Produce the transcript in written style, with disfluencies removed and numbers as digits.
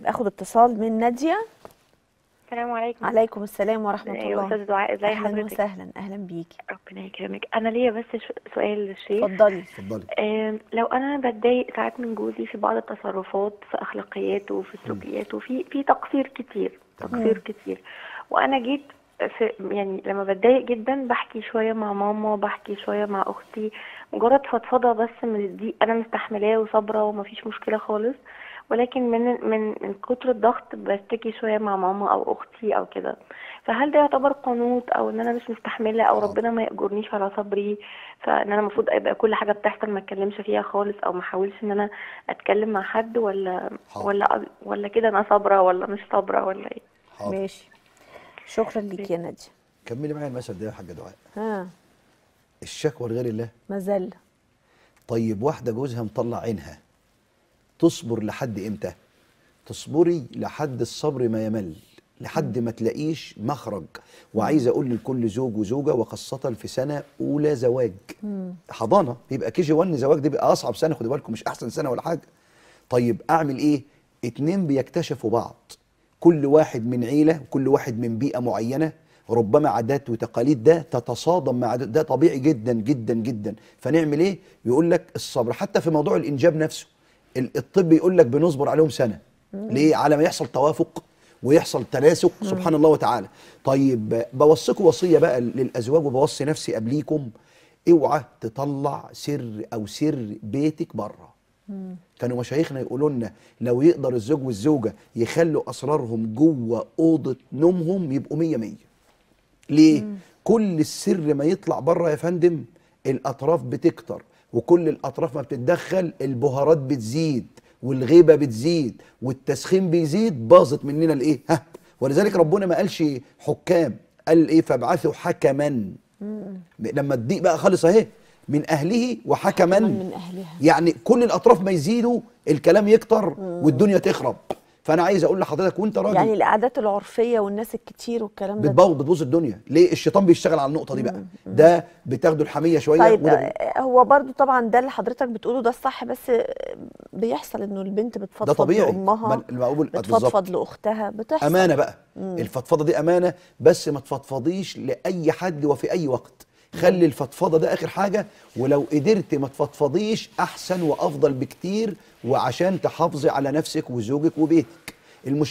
اخد اتصال من ناديه. السلام عليكم. عليكم السلام ورحمه الله. يا استاذ دعاء، ازي اهلا حضرتك؟ وسهلا، اهلا بيكي. ربنا يكرمك. انا ليا بس سؤال للشيخ. اتفضلي. لو انا بتضايق ساعات من جوزي في بعض التصرفات، في اخلاقياته، في سلوكياته، في تقصير كتير، تقصير كتير، وانا جيت في يعني لما بتضايق جدا بحكي شويه مع ماما، بحكي شويه مع اختي، مجرد فضفضه بس من الضيق انا مستحملاه وصابره ومفيش مشكله خالص، ولكن من كتر الضغط بشتكي شويه مع ماما او اختي او كده. فهل ده يعتبر قنوط، او ان انا مش مستحمله، او ربنا ما يأجرنيش على صبري، فان انا المفروض ابقى كل حاجه بتحصل ما اتكلمش فيها خالص، او ما احاولش ان انا اتكلم مع حد، ولا كده انا صابره ولا مش صابره ولا ايه؟ حاضر. ماشي، شكرا ليك يا ناديه. كملي معايا المثل ده يا حاجه دعاء. ها. الشكوى لغير الله مذله. طيب واحده جوزها مطلع عينها، تصبر لحد امتى؟ تصبري لحد الصبر ما يمل، لحد ما تلاقيش مخرج. وعايز اقول لكل زوج وزوجه، وخاصه في سنه اولى زواج، حضانه بيبقى كي جي 1 زواج، دي بيبقى اصعب سنه، خدوا بالكم مش احسن سنه ولا حاجه. طيب اعمل ايه؟ اتنين بيكتشفوا بعض، كل واحد من عيله، كل واحد من بيئه معينه، ربما عادات وتقاليد ده تتصادم مع ده طبيعي جدا جدا جدا. فنعمل ايه؟ يقول لك الصبر. حتى في موضوع الانجاب نفسه الطب يقول لك بنصبر عليهم سنه. ليه؟ على ما يحصل توافق ويحصل تناسق سبحان الله وتعالى. طيب بوصيكم وصيه بقى للازواج، وبوصي نفسي قبليكم، اوعى تطلع سر او سر بيتك بره. كانوا مشايخنا يقولوا لنا لو يقدر الزوج والزوجه يخلوا اسرارهم جوه اوضه نومهم يبقوا 100 100. ليه؟ كل السر ما يطلع بره يا فندم الاطراف بتكتر، وكل الاطراف ما بتتدخل البهارات بتزيد، والغيبه بتزيد، والتسخين بيزيد، باظت مننا الايه؟ ولذلك ربنا ما قالش حكام، قال ايه؟ فابعثوا حكما. لما الضيق بقى خالص اهي، من اهله وحكما من اهلها، يعني كل الاطراف ما يزيدوا الكلام يكتر والدنيا تخرب. فانا عايز اقول لحضرتك وانت راجل، يعني العادات العرفيه والناس الكتير والكلام ده بتبوظ الدنيا. ليه؟ الشيطان بيشتغل على النقطه دي بقى. ده بتاخدوا الحميه شويه. طيب هو برضو طبعا ده اللي حضرتك بتقوله ده الصح، بس بيحصل انه البنت بتفضفض ده طبيعي لامها، بتفضفض لاختها، بتحصل. امانه بقى. الفضفضه دي امانه، بس ما تفضفضيش لاي حد وفي اي وقت. خلي الفضفضه ده اخر حاجه، ولو قدرت ما تفضفضيش احسن وافضل بكتير، وعشان تحافظي على نفسك وزوجك وبيتك.